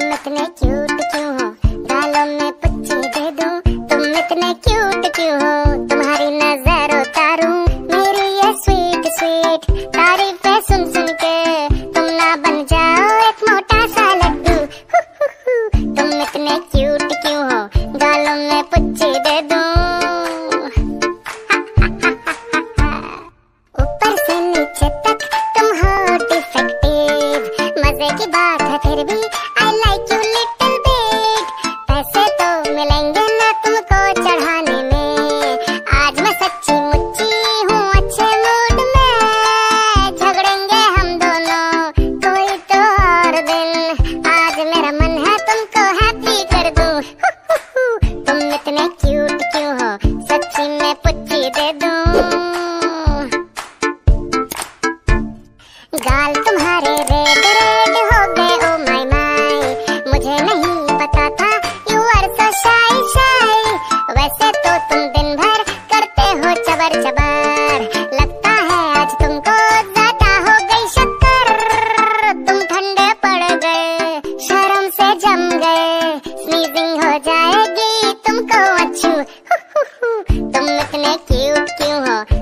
इतने क्यूट क्यों हो, गालों में पुच्ची दे दूं। तुम इतने क्यूट क्यों हो, तुम्हारी नजर उतारूं। मेरी ये स्वीट स्वीट तारीफें सुन सुन के तुम ना बन जाओ एक मोटा सा लड्डू। तुम इतने क्यूट क्यों हो, गालों में पुच्ची दे दूं। ऊपर से नीचे तक तुम हो डिफेक्टिव, मजे की बात है फिर भी I like you little bit। पैसे तो मिलेंगे ना तुमको चढ़ाने में, आज मैं सच्ची मुच्ची हूँ अच्छे मूड में। झगड़ेंगे हम दोनों कोई तो और दिन, आज मेरा मन है तुमको हैप्पी कर दूं। तुम इतने क्यूट क्यों हो, सच्ची में पुच्ची दे दूं। गाल तुम्हारे रेड रेड हो गए ओ माय माय, मुझे नहीं पता था यू आर सो शाय शाय। वैसे तो तुम दिन भर करते हो चबर चबर, लगता है आज तुमको ज्यादा हो गई शक्कर। तुम ठंडे पड़ गए, शर्म से जम गए, स्नीजिंग हो जाएगी तुमको अच्छू। तुम इतने क्यूट क्यों हो,